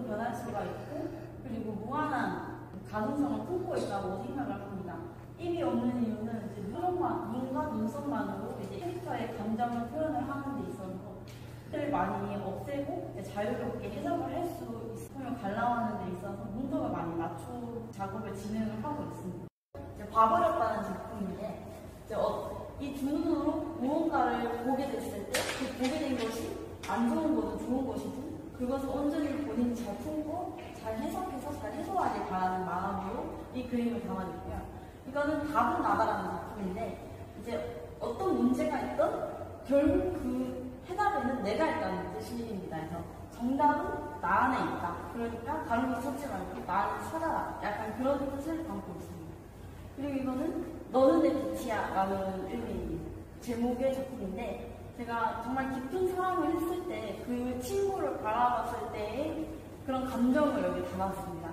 누구든 변할 수가 있고 그리고 무한한 가능성을 품고 있다고 생각을 합니다. 입이 없는 이유는 이제 눈과 눈썹만으로 이제 캐릭터의 감정을 표현을 하는 데 있어서 를 많이 없애고 자유롭게 해석을 할 수 있으며 관람하는 데 있어서 문턱을 많이 맞춰 작업을 진행을 하고 있습니다. 이제 봐버렸다는 작품인데 이 두 눈으로 무언가를 보게 됐을 때 그 보게 된 것이 안 좋은 거든 좋은 것이든 그것을 온전히 본인이 잘 품고 잘 해석해서 잘 해소하길 바라는 마음으로 이 그림을 담아냈고요. 이거는 답은 나다라는 작품인데 이제 어떤 문제가 있던 결국 그 해답에는 내가 있다는 뜻입니다. 그래서 정답은 나 안에 있다. 그러니까 다른 거 찾지 말고 나 안에 찾아라. 약간 그런 뜻을 담고 있습니다. 그리고 이거는 너는 내 빛이야 라는 의미 제목의 작품인데 제가 정말 깊은 사랑을 했을 때 그 친구를 바라봤을 때의 그런 감정을 여기 담았습니다.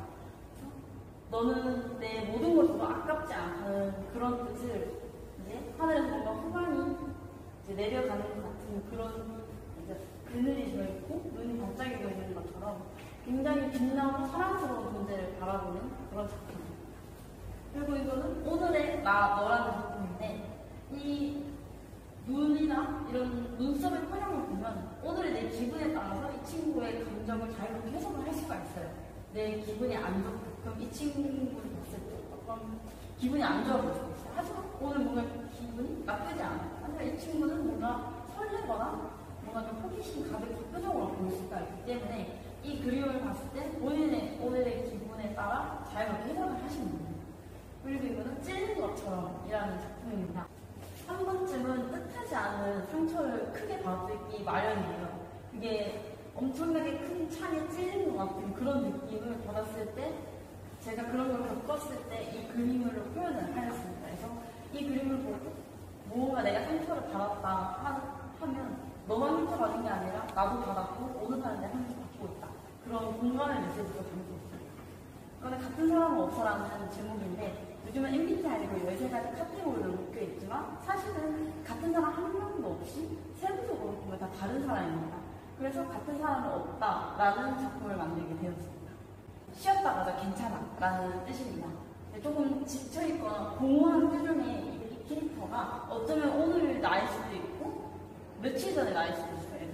너는 내 모든 걸 줘도 아깝지 않다는 그런 뜻을 이제 하늘에서 뭔가 후광이 이제 내려가는 것 같은 그런 이제 그늘이 져있고 눈이 반짝이고 있는 것처럼 굉장히 빛나고 사랑스러운 존재를 바라보는 그런 작품입니다. 그리고 이거는 오늘의 너라는 작품인데 이 눈이나 이런 눈썹의 표정을 보면 오늘의 내 기분에 따라서 이 친구의 감정을 자유롭게 해석을 할 수가 있어요. 내 기분이 안 좋게끔 이 친구를 봤을 때 어떤 기분이 안 좋아 보일 수 있어요. 하지만 오늘 뭔가 기분이 나쁘지 않아요. 하지만 이 친구는 뭔가 설레거나 뭔가 좀 호기심 가득한 표정으로 보일 수가 있기 때문에 이 그림을 봤을 때 본인의 오늘의 기분에 따라 자유롭게 해석을 하시는 거예요. 그리고 이거는 찔린 것처럼 이라는 작품입니다. 한 번쯤은 뜻하지 않은 상처를 크게 받기 마련이에요. 그게 엄청나게 큰 창에 찔린 것 같은 그런 느낌을 받았을 때 제가 그런 걸 겪었을 때 이 그림으로 표현을 하였습니다. 그래서 이 그림을 보고 뭔가 내가 상처를 받았다 하면 너만 상처받은 게 아니라 나도 받았고 오는 사람이 상처 받고 있다. 그런 공감의 메시지도 담고 있습니다. 이거는 같은 사람은 없어라는 제목인데 요즘은 MBTI로 13가지 카테고리로 묶여 있지만 사실은 같은 사람 한 명도 없이 세부적으로 보면 다 다른 사람입니다. 그래서 같은 사람은 없다라는 작품을 만들게 되었습니다. 쉬었다가도 괜찮아 라는 뜻입니다. 조금 지쳐있거나 공허한 표정의 이 캐릭터가 어쩌면 오늘 나일 수도 있고 며칠 전에 나일 수도 있어요. 그래서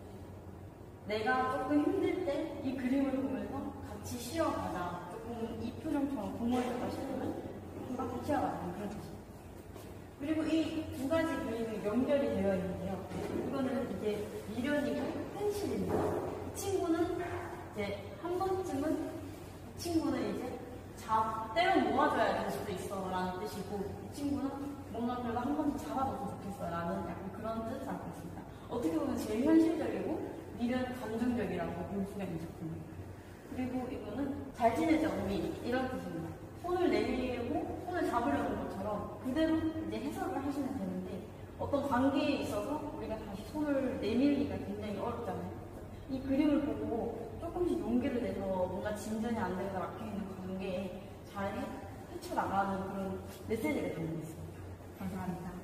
내가 조금 힘들 때 이 그림을 보면서 같이 쉬어가자. 조금 이 표정처럼 공허해졌다 싶으면 금방 같이 쉬어가자는 그런 뜻입니다. 그리고 이 두 가지 그림이 연결이 되어 있는데요. 이거는 이제 미련이고 펜실입니다. 이 친구는 이제 한 번쯤은 이 친구는 이제 때로 모아줘야 될 수도 있어 라는 뜻이고 이 친구는 뭔가 그래도 한 번쯤 잡아줬으면 좋겠어 라는 약간 그런 뜻을 담고 있습니다. 어떻게 보면 제일 현실적이고 미련 감정적이라고 볼 수가 있는 작품입니다. 그리고 이거는 잘 지내자 우리 이런 뜻입니다. 손을 내밀고 손을 잡으려는 것처럼 그대로 이제 해석을 하시면 되는데 어떤 관계에 있어서 우리가 다시 손을 내밀기가 굉장히 어렵잖아요. 이 그림을 보고 조금씩 용기를 내서 뭔가 진전이 안 되거나 막혀있는 관계에 잘 헤쳐나가는 그런 메시지가 담고 있습니다. 감사합니다.